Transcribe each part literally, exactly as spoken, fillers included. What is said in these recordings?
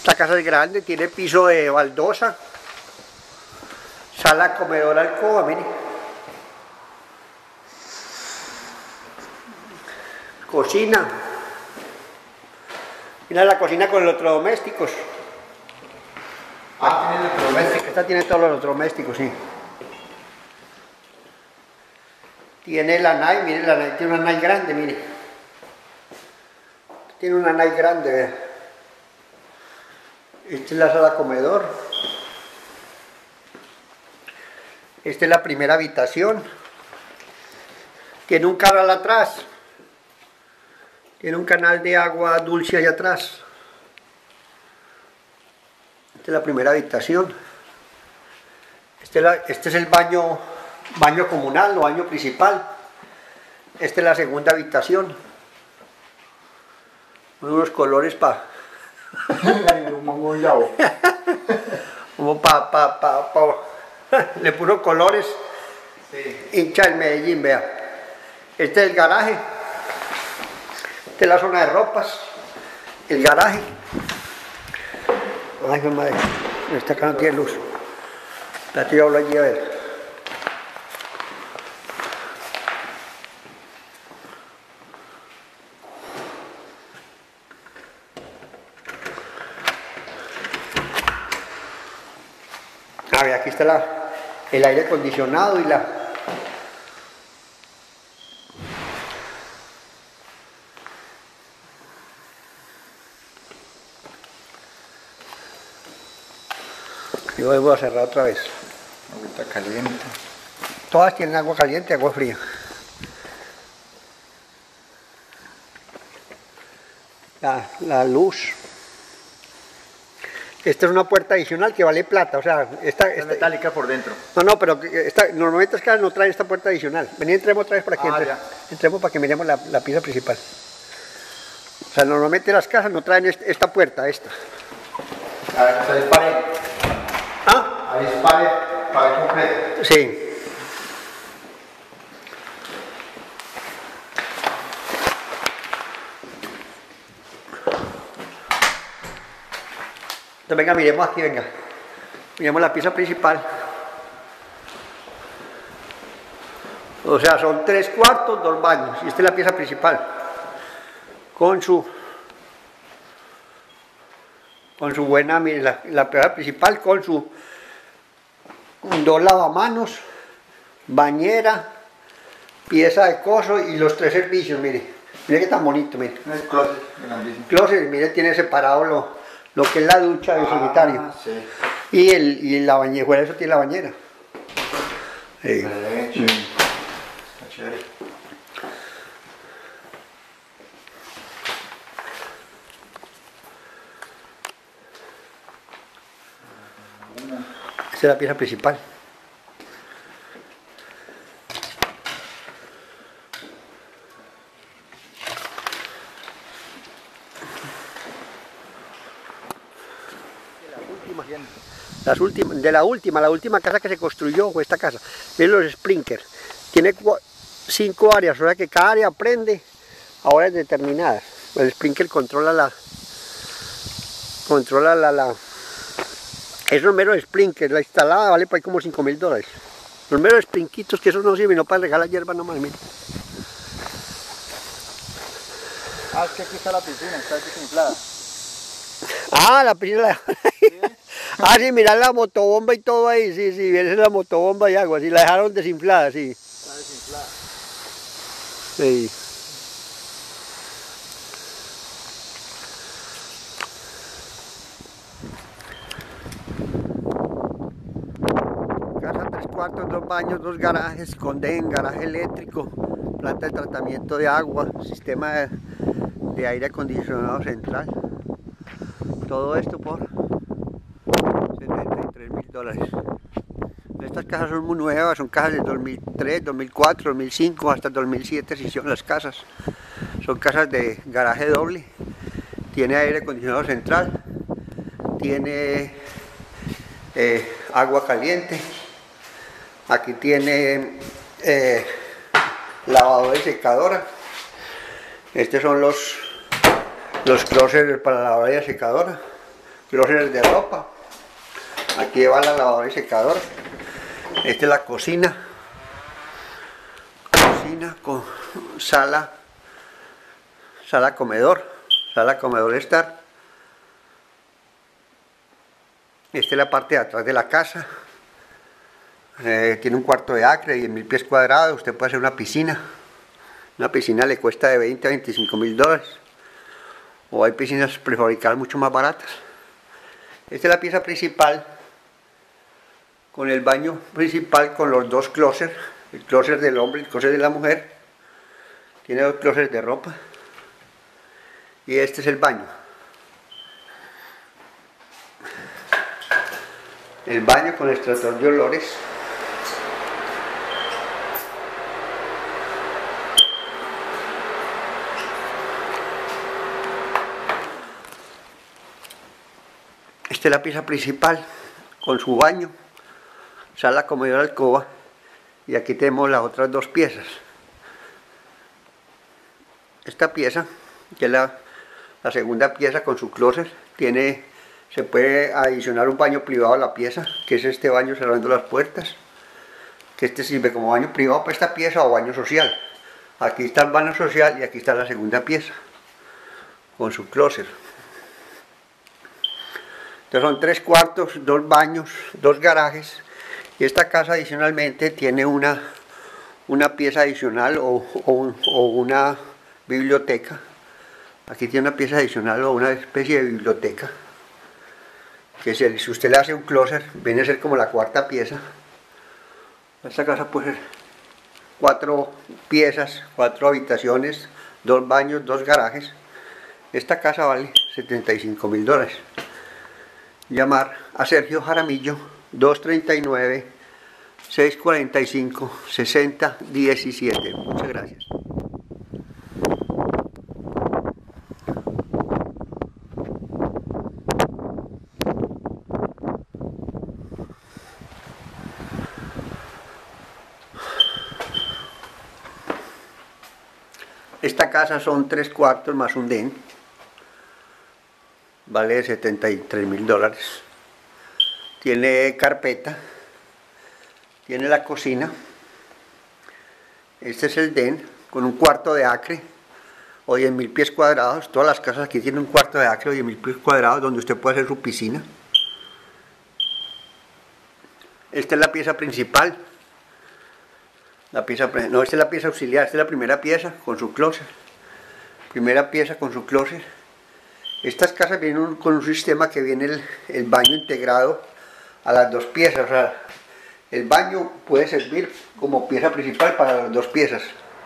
Esta casa es grande, tiene piso de baldosa, sala, comedor, alcoba, mire. Cocina. Mira la cocina con los electrodomésticos. Ah, tiene electrodomésticos. Esta tiene todos los electrodomésticos, sí. Tiene la N A I, mire, la N A I tiene una N A I grande, mire. Tiene una N A I grande, vea. Esta es la sala comedor. Esta es la primera habitación. Tiene un canal atrás. Tiene un canal de agua dulce allá atrás. Esta es la primera habitación. Este es, la, este es el baño, baño comunal o baño principal. Esta es la segunda habitación. Unos colores para... Como pa, pa, pa, pa. Le puso colores. Sí. Hincha el Medellín, vea. Este es el garaje. Esta es la zona de ropas. El garaje. Ay, mi madre. Esta acá no tiene luz. La tía habla allí a ver. A ver, aquí está la, el aire acondicionado y la... Yo vuelvo a cerrar otra vez. Agüita caliente. Todas tienen agua caliente y agua fría. La, la luz. Esta es una puerta adicional que vale plata, o sea, esta... Es esta metálica por dentro. No, no, pero esta, normalmente estas casas no traen esta puerta adicional. Vení, entremos otra vez para que Ah, entre, ya. entremos para que miremos la, la pieza principal. O sea, normalmente las casas no traen este, esta puerta, esta. A ver, ahí es pared. ¿Ah? Ahí es pared, pared completa. Sí. Entonces, venga, miremos aquí, venga. Miremos la pieza principal. O sea, son tres cuartos, dos baños. Y esta es la pieza principal. Con su... Con su buena, mire, la, la pieza principal con su... Con dos lavamanos, bañera, pieza de coso y los tres servicios, mire. Mire que tan bonito, mire. Es closet grandísimo. Closet, mire, tiene separado lo, lo que es la ducha del Ah, sanitario. sí. Y, el, y la bañera, bueno, eso tiene la bañera. Sí. De hecho. Está chévere. Esa es la pieza principal. Las últimas, de la última, la última casa que se construyó fue esta casa. Miren los sprinklers. Tiene cinco áreas, o sea que cada área prende a horas determinadas. El sprinkler controla la... Controla la... la es un mero sprinkler, la instalada vale por ahí como cinco mil dólares. Los meros sprinquitos que eso no sirve, no para regalar hierba nomás, miren. Ah, es que aquí está la piscina, está desinflada. Ah, la piscina. La... ¿Sí? Ah, sí, mirá la motobomba y todo ahí, sí, sí, esa es la motobomba y agua, sí, la dejaron desinflada, sí. Está desinflada. Sí. Casa tres cuartos, dos baños, dos garajes, condén, garaje eléctrico, planta de tratamiento de agua, sistema de, de aire acondicionado central. Todo esto por setenta y tres mil dólares. Estas casas son muy nuevas, son casas del dos mil tres, dos mil cuatro, dos mil cinco, hasta dos mil siete se hicieron las casas. Son casas de garaje doble, tiene aire acondicionado central, tiene eh, agua caliente, aquí tiene eh, lavadora y secadora. Estos son los, los closets para la lavadora y secadora, closets de ropa. Aquí va la lavadora y secadora. Esta es la cocina. Cocina con sala, sala comedor, sala comedor estar. Esta es la parte de atrás de la casa. Eh, tiene un cuarto de acre, diez mil pies cuadrados. Usted puede hacer una piscina. Una piscina le cuesta de veinte a veinticinco mil dólares. O hay piscinas prefabricadas mucho más baratas. Esta es la pieza principal, con el baño principal, con los dos closets, el closet del hombre y el closet de la mujer. Tiene dos closets de ropa. Y este es el baño. El baño con extractor de olores. Esta es la pieza principal con su baño, sala, comedor, alcoba, y aquí tenemos las otras dos piezas. Esta pieza, que es la, la segunda pieza con su closet, tiene, se puede adicionar un baño privado a la pieza, que es este baño cerrando las puertas, que este sirve como baño privado para esta pieza o baño social. Aquí está el baño social y aquí está la segunda pieza con su closet. Entonces son tres cuartos, dos baños, dos garajes, y esta casa adicionalmente tiene una, una pieza adicional o, o, o una biblioteca. Aquí tiene una pieza adicional o una especie de biblioteca, que si, si usted le hace un closet, viene a ser como la cuarta pieza. Esta casa puede ser cuatro piezas, cuatro habitaciones, dos baños, dos garajes. Esta casa vale setenta y cinco mil dólares. Llamar a Sergio Jaramillo, dos tres nueve, seis cuatro cinco, seis cero uno siete. Muchas gracias. Esta casa son tres cuartos más un den. Vale setenta y tres mil dólares. Tiene carpeta. Tiene la cocina. Este es el den con un cuarto de acre o diez mil pies cuadrados. Todas las casas aquí tienen un cuarto de acre o diez mil pies cuadrados donde usted puede hacer su piscina. Esta es la pieza principal. La pieza, no, esta es la pieza auxiliar. Esta es la primera pieza con su closet. Primera pieza con su closet. Estas casas vienen con un sistema que viene el, el baño integrado a las dos piezas. O sea, el baño puede servir como pieza principal para las dos piezas.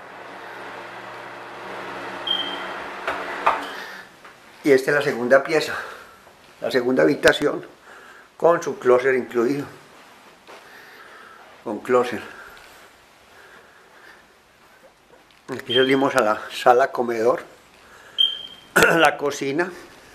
Y esta es la segunda pieza, la segunda habitación con su closet incluido. Con closet. Aquí salimos a la sala comedor, la cocina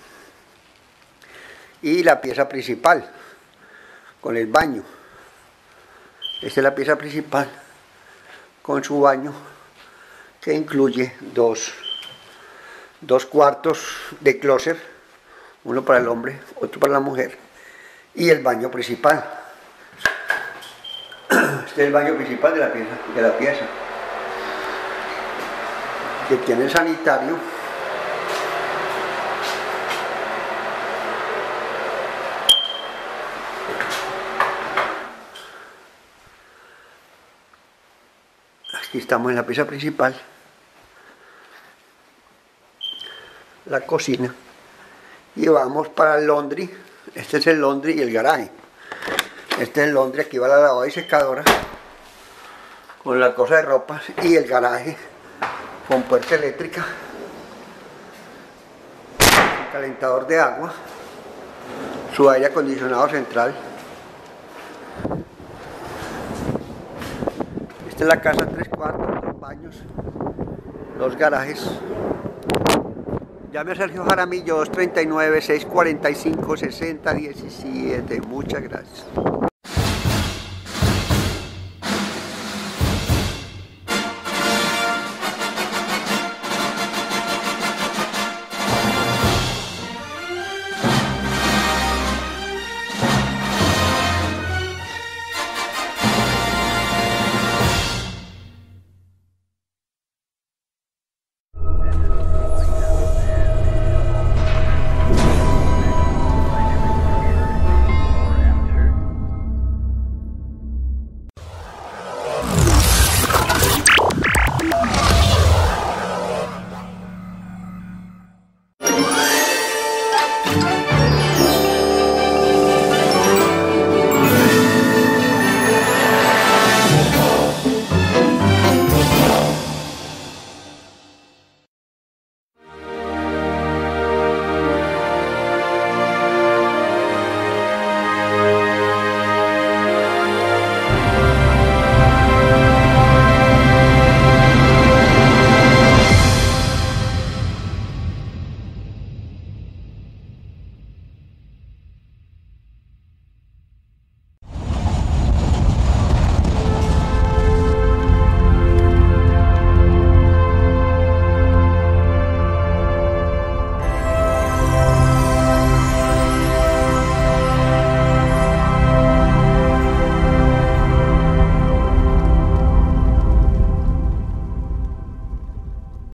y la pieza principal con el baño. Esta es la pieza principal con su baño, que incluye dos, dos cuartos de closet, uno para el hombre, otro para la mujer, y el baño principal. Este es el baño principal de la pieza, de la pieza, que tiene el sanitario. Aquí estamos en la pieza principal, la cocina, y vamos para el laundry. Este es el laundry y el garaje. Este es el laundry, aquí va la lavadora y secadora con la cosa de ropa, y el garaje con puerta eléctrica, calentador de agua, su aire acondicionado central. Esta es la casa, tres cuartos, dos baños, dos garajes. Llame a Sergio Jaramillo, dos tres nueve, seis cuatro cinco, seis cero uno siete. Muchas gracias.